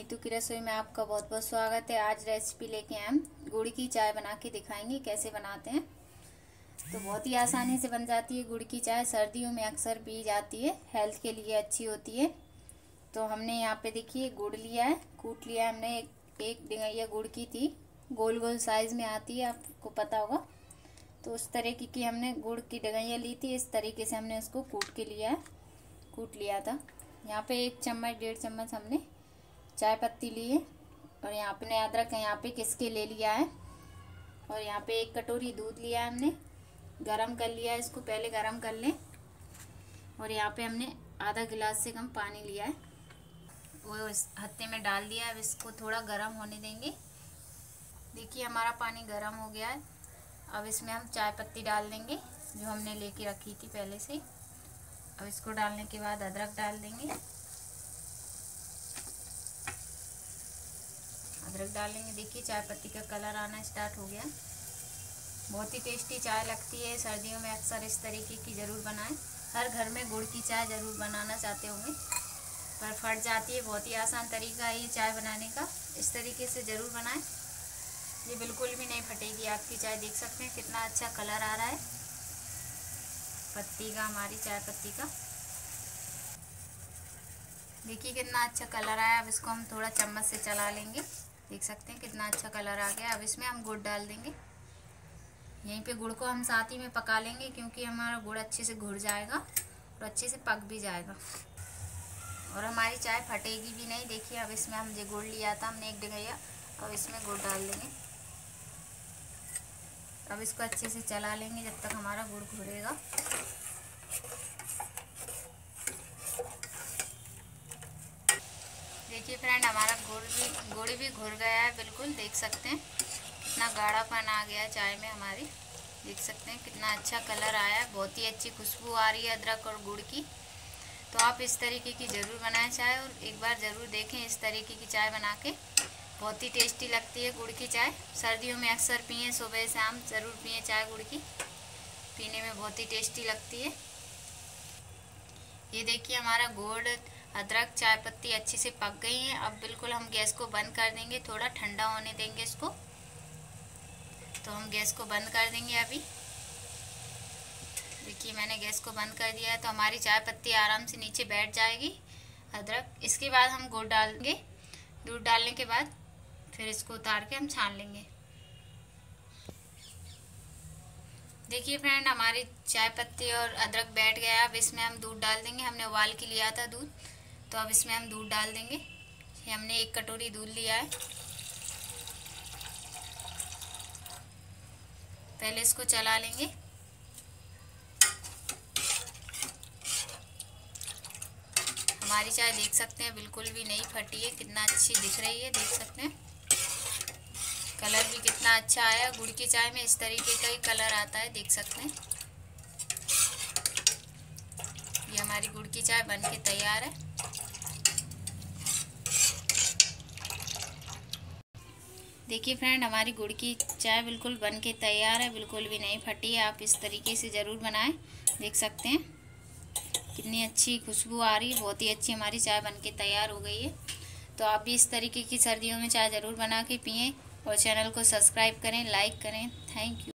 नीतू की रसोई में आपका बहुत बहुत स्वागत है। आज रेसिपी लेके आए हम गुड़ की चाय बना के दिखाएंगे कैसे बनाते हैं। तो बहुत ही आसानी से बन जाती है गुड़ की चाय। सर्दियों में अक्सर पी जाती है, हेल्थ के लिए अच्छी होती है। तो हमने यहाँ पे देखिए गुड़ लिया है, कूट लिया है हमने। एक डिंगैया गुड़ की थी, गोल गोल साइज़ में आती है, आपको पता होगा। तो उस तरीके की हमने गुड़ की डिंगैया ली थी। इस तरीके से हमने उसको कूट लिया था। यहाँ पे 1 चम्मच 1.5 चम्मच हमने चाय पत्ती ली है। और यहाँ पे अदरक यहाँ पे किस के ले लिया है। और यहाँ पे 1 कटोरी दूध लिया है हमने, गरम कर लिया है। इसको पहले गरम कर लें। और यहाँ पे हमने आधा गिलास से कम पानी लिया है, वो इस हत्ते में डाल दिया है। अब इसको थोड़ा गरम होने देंगे। देखिए हमारा पानी गरम हो गया है। अब इसमें हम चाय पत्ती डाल देंगे जो हमने लेके रखी थी पहले से। अब इसको डालने के बाद अदरक डाल देंगे। अदरक डालेंगे, देखिए चाय पत्ती का कलर आना स्टार्ट हो गया। बहुत ही टेस्टी चाय लगती है। सर्दियों में अक्सर इस तरीके की ज़रूर बनाएं। हर घर में गुड़ की चाय ज़रूर बनाना चाहते होंगे, पर फट जाती है। बहुत ही आसान तरीका है ये चाय बनाने का। इस तरीके से ज़रूर बनाएं, ये बिल्कुल भी नहीं फटेगी आपकी चाय। देख सकते हैं कितना अच्छा कलर आ रहा है पत्ती का, हमारी चाय पत्ती का। देखिए कितना अच्छा कलर आया। अब इसको हम थोड़ा चम्मच से चला लेंगे। देख सकते हैं कितना अच्छा कलर आ गया। अब इसमें हम गुड़ डाल देंगे। यहीं पे गुड़ को हम साथ ही में पका लेंगे, क्योंकि हमारा गुड़ अच्छे से घुल जाएगा और अच्छे से पक भी जाएगा और हमारी चाय फटेगी भी नहीं। देखिए अब इसमें हम जो गुड़ लिया था हमने 1 डिंगैया, अब इसमें गुड़ डाल देंगे। अब इसको अच्छे से चला लेंगे जब तक हमारा गुड़ घुलेगा। देखिए फ्रेंड, हमारा गुड़ भी घुल गया है बिल्कुल। देख सकते हैं कितना गाढ़ापन आ गया है चाय में हमारी। देख सकते हैं कितना अच्छा कलर आया है। बहुत ही अच्छी खुशबू आ रही है अदरक और गुड़ की। तो आप इस तरीके की ज़रूर बनाएं चाय, और एक बार ज़रूर देखें इस तरीके की चाय बना के। बहुत ही टेस्टी लगती है गुड़ की चाय। सर्दियों में अक्सर पिएँ, सुबह शाम ज़रूर पिएँ चाय गुड़ की। पीने में बहुत ही टेस्टी लगती है। ये देखिए हमारा गुड़, अदरक, चाय पत्ती अच्छे से पक गई हैं। अब बिल्कुल हम गैस को बंद कर देंगे, थोड़ा ठंडा होने देंगे इसको। तो हम गैस को बंद कर देंगे अभी। देखिए मैंने गैस को बंद कर दिया है। तो हमारी चाय पत्ती आराम से नीचे बैठ जाएगी, अदरक। इसके बाद हम गुड़ डालेंगे। दूध डालने के बाद फिर इसको उतार के हम छान लेंगे। देखिए फ्रेंड, हमारी चाय पत्ती और अदरक बैठ गया। अब इसमें हम दूध डाल देंगे। हमने उबाल के लिया था दूध, तो अब इसमें हम दूध डाल देंगे। ये हमने 1 कटोरी दूध लिया है। पहले इसको चला लेंगे। हमारी चाय देख सकते हैं बिल्कुल भी नहीं फटी है, कितना अच्छी दिख रही है। देख सकते हैं कलर भी कितना अच्छा आया। गुड़ की चाय में इस तरीके का ही कलर आता है, देख सकते हैं। ये हमारी गुड़ की चाय बन के तैयार है। देखिए फ्रेंड, हमारी गुड़ की चाय बिल्कुल बन के तैयार है, बिल्कुल भी नहीं फटी है। आप इस तरीके से ज़रूर बनाएं। देख सकते हैं कितनी अच्छी खुशबू आ रही है। बहुत ही अच्छी हमारी चाय बन के तैयार हो गई है। तो आप भी इस तरीके की सर्दियों में चाय ज़रूर बना के पिएँ, और चैनल को सब्सक्राइब करें, लाइक करें। Thank you.